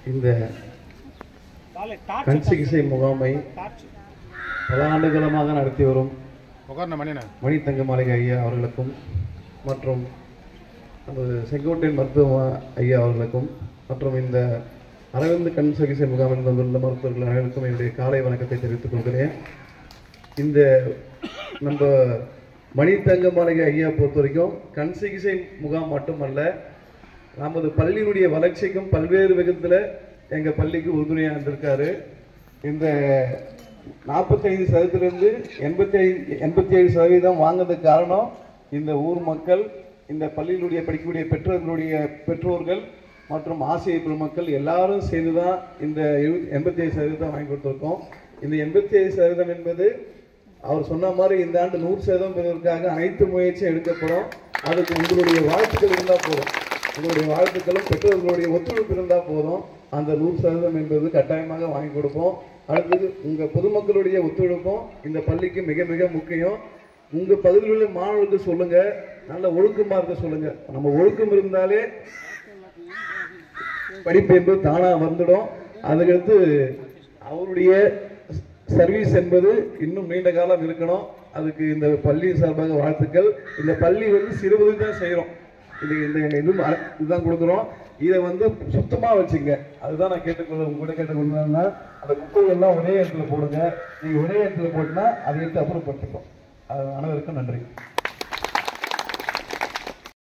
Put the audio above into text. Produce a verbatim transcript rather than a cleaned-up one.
இந்த கண் சிகிச்சை முகாமை பல ஆண்டுகாலமாக நடத்தி வரும் மணித்தங்க மாளிகை ஐயா அவர்களுக்கும் மற்றும் நமது செங்கோட்டையன் மருத்துவ ஐயா அவர்களுக்கும் மற்றும் இந்த அரவிந்த் கண் சிகிச்சை முகாமில் வந்துள்ள மருத்துவர்கள் அனைவருக்கும் என்னுடைய காலை வணக்கத்தை தெரிவித்துக் கொள்கிறேன். இந்த நம்ம மணித்தங்க மாளிகை ஐயா பொறுத்த வரைக்கும் கண் சிகிச்சை முகாம் மட்டுமல்ல, நமது பள்ளியினுடைய வளர்ச்சிக்கும் பல்வேறு விதத்தில் எங்கள் பள்ளிக்கு உறுதுணையாக இருந்திருக்காரு. இந்த நாற்பத்தி ஐந்து சதவீதத்திலிருந்து எண்பத்தி ஐந்து எண்பத்தி ஏழு சதவீதம் வாங்கிறதுக்கு காரணம் இந்த ஊர் மக்கள், இந்த பள்ளியினுடைய படிக்கக்கூடிய பெற்றோர்களுடைய பெற்றோர்கள் மற்றும் ஆசிரியர் பெருமக்கள் எல்லாரும் சேர்ந்து தான் இந்த எண்பத்தி ஏழு சதவீதம் வாங்கி கொடுத்துருக்கோம். இந்த எண்பத்தி ஏழு சதவீதம் என்பது அவர் சொன்ன மாதிரி இந்த ஆண்டு நூறு சதவீதம் பெறுவதற்காக அனைத்து முயற்சியும் எடுக்கப்படும். அதுக்கு உங்களுடைய வாழ்த்துக்கள் இருந்தால் போதும், உங்களுடைய வாழ்த்துக்களும் பெற்றோர்களுடைய ஒத்துழைப்பு இருந்தால் போதும். அந்த நூறு சதவீதம் என்பது கட்டாயமாக வாங்கி கொடுப்போம். அடுத்தது உங்கள் பொதுமக்களுடைய ஒத்துழைப்பும் இந்த பள்ளிக்கு மிக மிக முக்கியம். உங்கள் பகுதியில் உள்ள மாணவர்களுக்கு சொல்லுங்கள், நல்ல ஒழுக்கமாக இருக்க சொல்லுங்கள். நம்ம ஒழுக்கம் இருந்தாலே படிப்பு என்பது தானாக வந்துடும். அதுக்கடுத்து அவருடைய சர்வீஸ் என்பது இன்னும் நீண்ட காலம் இருக்கணும். அதுக்கு இந்த பள்ளி சார்பாக வாழ்த்துக்கள். இந்த பள்ளி வந்து சிறு உதவி தான் செய்கிறோம், இது இந்த இதுவும் இதுதான் கொடுக்குறோம். இதை வந்து சுத்தமாக வச்சுங்க, அதுதான் நான் கேட்டுக்கொள்ள உங்கள்கிட்ட கேட்டுக்கொள்ளா. அந்த குப்பைகள்லாம் ஒரே இடத்துல போடுங்க. நீங்கள் ஒரே இடத்துல போட்டுனா அதை எடுத்து அப்புறப்படுத்திப்போம். அது அனைவருக்கும் நன்றி.